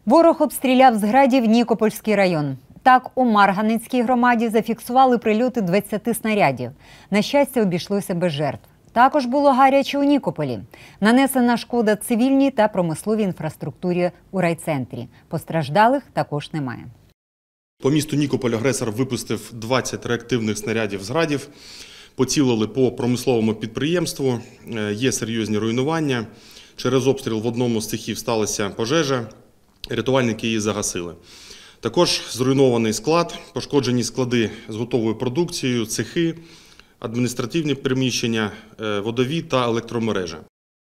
Ворог обстріляв з градів Нікопольський район. Так, у Марганецькій громаді зафіксували прильоти 20 снарядів. На щастя, обійшлося без жертв. Також було гаряче у Нікополі. Нанесена шкода цивільній та промисловій інфраструктурі у райцентрі. Постраждалих також немає. По місту Нікополь агресор випустив 20 реактивних снарядів з градів. Поцілили по промисловому підприємству, є серйозні руйнування. Через обстріл в одному з цехів сталася пожежа, рятувальники її загасили. Також зруйнований склад, пошкоджені склади з готовою продукцією, цехи, адміністративні приміщення, водові та електромережа.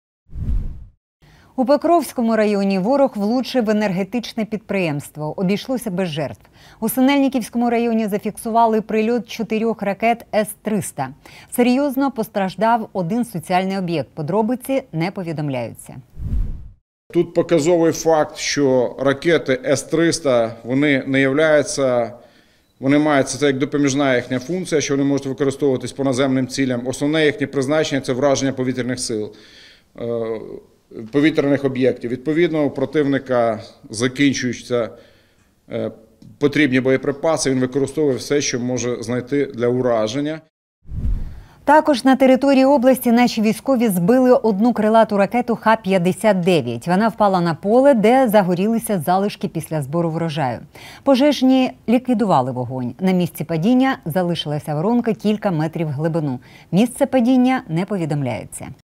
У Покровському районі ворог влучив в енергетичне підприємство. Обійшлося без жертв. У Синельниківському районі зафіксували прильот 4 ракет С-300. Серйозно постраждав один соціальний об'єкт. Подробиці не повідомляються. Тут показовий факт, що ракети С-300, вони не являються, вони мають це як допоміжна їхня функція, що вони можуть використовуватись по наземним цілям. Основне їхнє призначення – це враження повітряних сил, повітряних об'єктів. Відповідно, у противника закінчуються потрібні боєприпаси, він використовує все, що може знайти для ураження. Також на території області наші військові збили одну крилату ракету Х-59. Вона впала на поле, де загорілися залишки після збору врожаю. Пожежні ліквідували вогонь. На місці падіння залишилася воронка кілька метрів в глибину. Місце падіння не повідомляється.